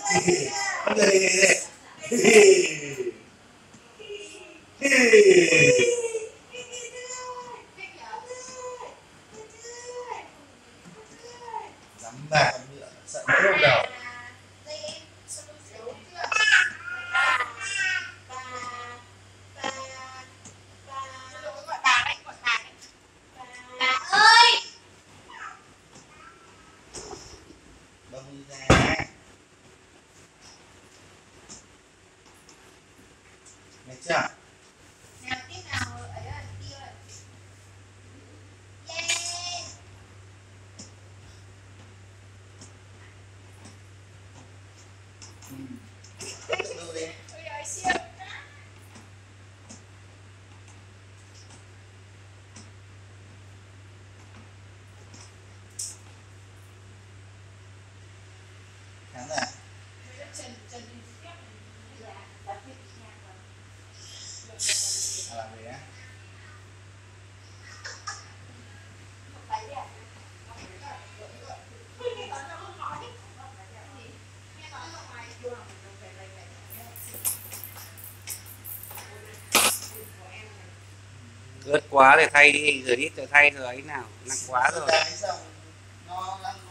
Dám bạc con ngựa sợ mấy hôm đầu. Bông ra nghe chưa? Tự đi. Khán giả làm gì á? Ướt quá thì thay đi, rửa ít rồi thay rồi ấy nào, nặng quá rồi. Đấy xong nó